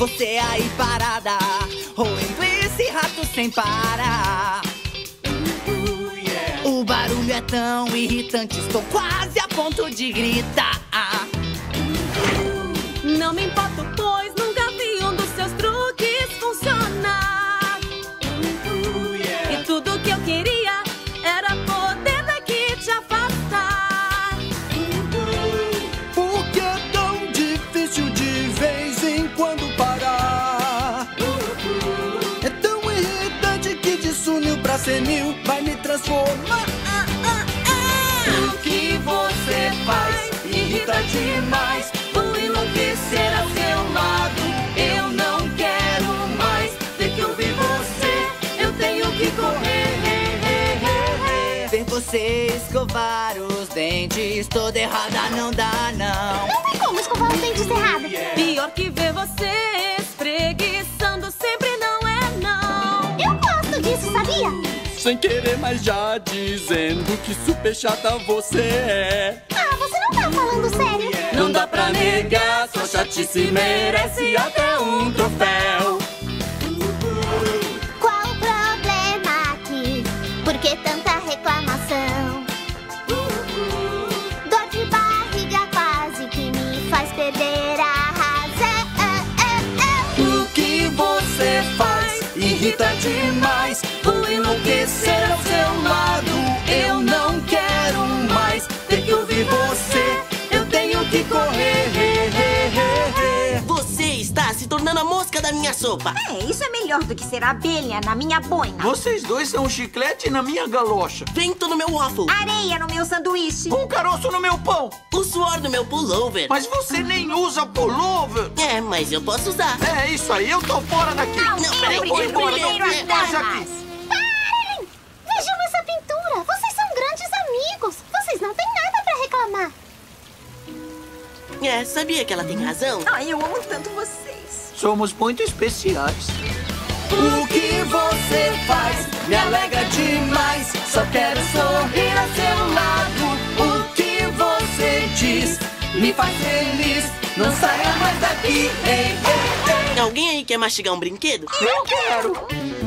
você aí parada, roendo esse rato sem parar. O barulho é tão irritante, estou quase a ponto de gritar. Não me importo, pois nunca vi um dos seus truques funcionar. E tudo que eu queria era poder daqui te afastar. Por que é tão difícil de vez em quando parar? É tão irritante que de sunil pra senil vai me transformar. O que você faz irrita demais. Vou enlouquecer a seu lado. Eu não quero mais ter que ouvir você. Eu tenho que correr. Ver você escovar os dentes toda errada não dá, não. Não tem como escovar os dentes errado. Pior que ver você espreguiçando sempre não é não. Eu gosto disso, sabia? Sem querer, mas já dizendo que super chata você é. Ah, você não tá falando sério? Não dá pra negar, sua chatice merece até um troféu. Qual o problema aqui? Por que tanta reclamação? Dor de barriga quase que me faz perder a razão. O que você faz irrita demais. Vou enlouquecer ao seu lado. Eu não quero mais ter que ouvir você. Eu tenho que correr. Você está se tornando a mosca da minha sopa. Isso é melhor do que ser abelha na minha boina. Vocês dois são um chiclete na minha galocha. Vento no meu waffle. Areia no meu sanduíche. Com caroço no meu pão. O suor no meu pullover. Mas você nem usa pullover. É, mas eu posso usar. É isso aí, eu tô fora daqui. Não, peraí, eu vou embora, não primeiro fico mais as aqui. Parem! Vejam essa pintura. Vocês são grandes amigos. Vocês não têm nada pra reclamar. É, sabia que ela tem razão? Ai, eu amo tanto vocês. Somos muito especiais. O que você faz me alegra demais. Só quero sorrir a seu lado. O que você diz me faz feliz. Não saia mais daqui. Ei, ei, ei. Alguém aí quer mastigar um brinquedo? Eu quero.